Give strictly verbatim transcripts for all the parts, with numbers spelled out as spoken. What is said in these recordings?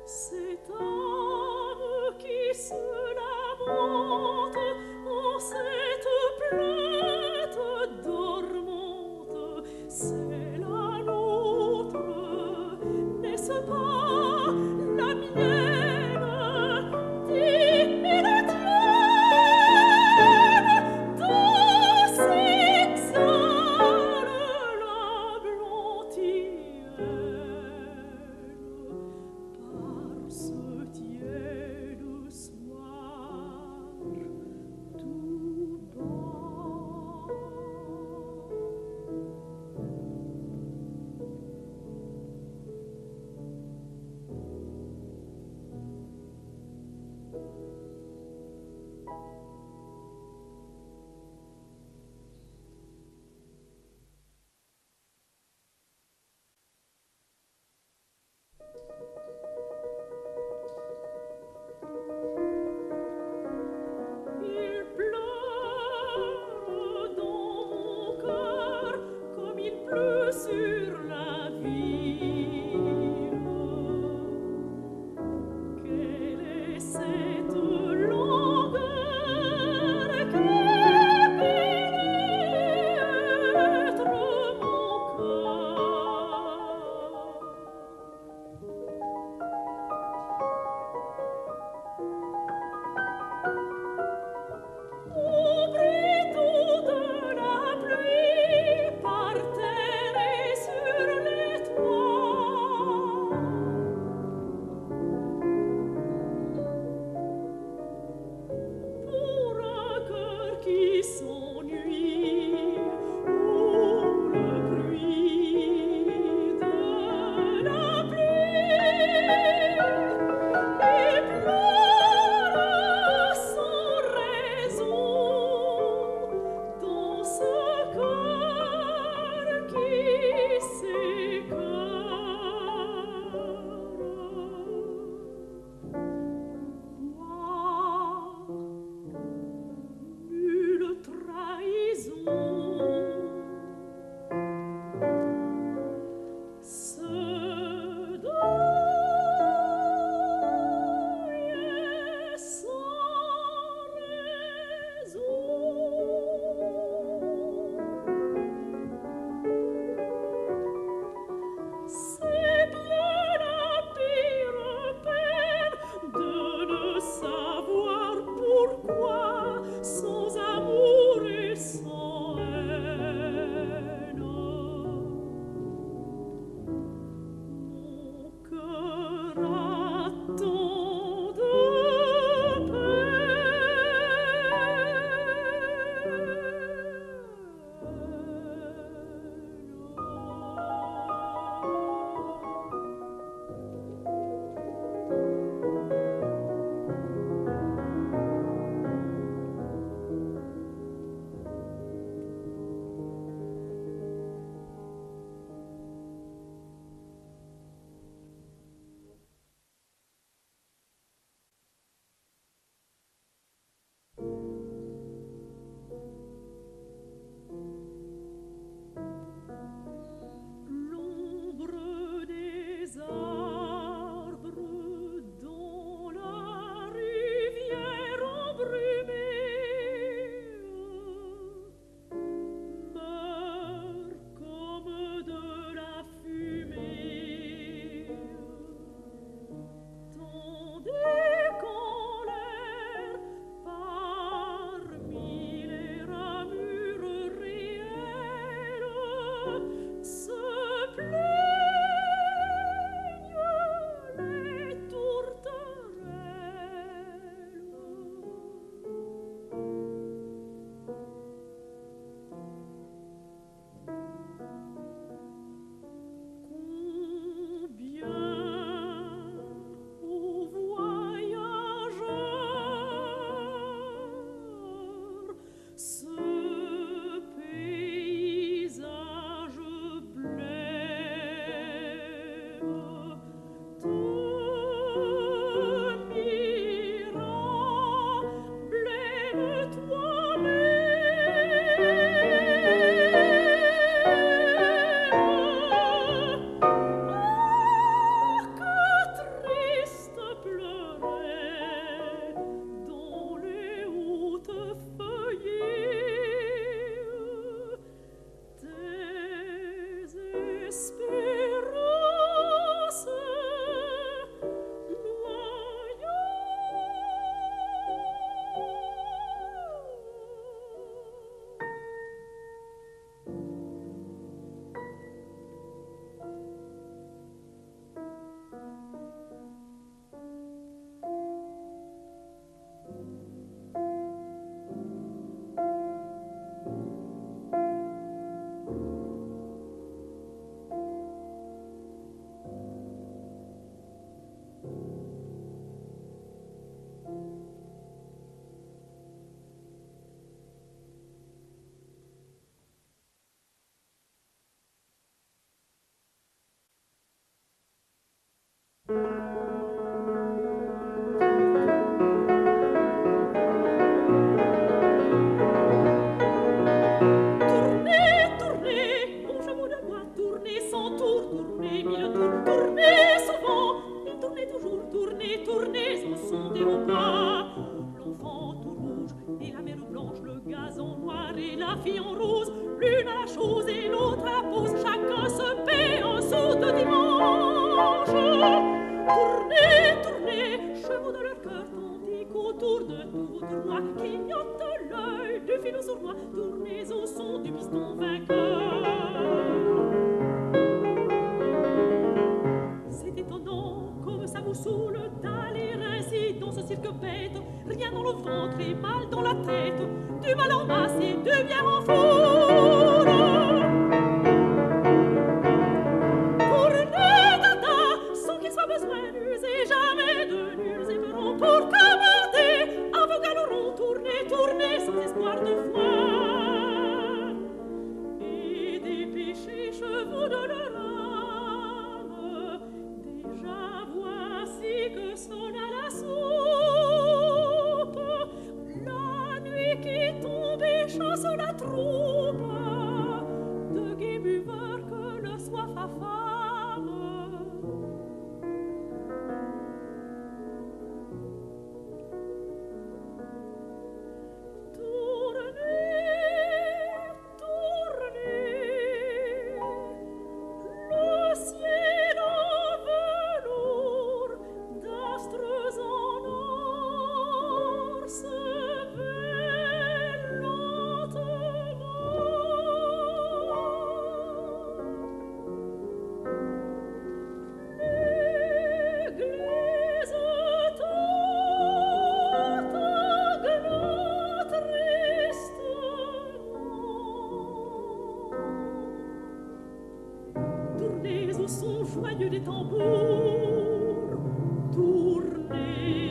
Cette âme qui se lamente en cette plainte dormante, c'est la nôtre, n'est-ce pas la mienne? Dis et la tienne, d'où s'exhale la blantienne par ce tiède soir tout bas. Il pleure dans mon cœur comme il pleut sur la ville. Quelle est cette langueur qui pénètre mon cœur? Au bréteau de la pluie, par terre et sur les toits, pour un cœur qui s'ennuie, ou le bruit de la pluie, et pleure sans raison dans ce cœur qui s'écoeure. Boire, nulle trahison. Ce deuil est sans raison. C'est bien la pire peine de ne savoir pourquoi, sans amour et sans haine, mon cœur attend de sont des repas. L'enfant tout rouge et la mère blanche, le gazon noir et la fille en rose, l'une à la chose et l'autre à la pause, chacun se paie un sou de dimanche. Tournez, tournez, chevaux de leur cœur tandis qu'autour de tout votre roi clignote l'œil du filou sournois. Tournez au son du piston vainqueur. C'est étonnant comme ça vous saoule d'aller ainsi dans ce cirque bête. Rien dans le ventre et mal dans la tête, du mal en masse et du bien en foule. Tournez, dada, sans qu'il soit besoin d'user jamais de nuls éperons pour commander. À vos galerons, tournez, tournez sans espoir de foi. Et dépêchez chevaux de leur âme. Déjà voici que sonne à la soupe la nuit qui tombe et chasse la troupe de gais buveurs que leur soif affame. Tournez, tournez, le ciel en velours d'astres en or se vêt lentement. L'église tente, glotte tristement. Tournez au son joyeux des tambours, tournez.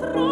trop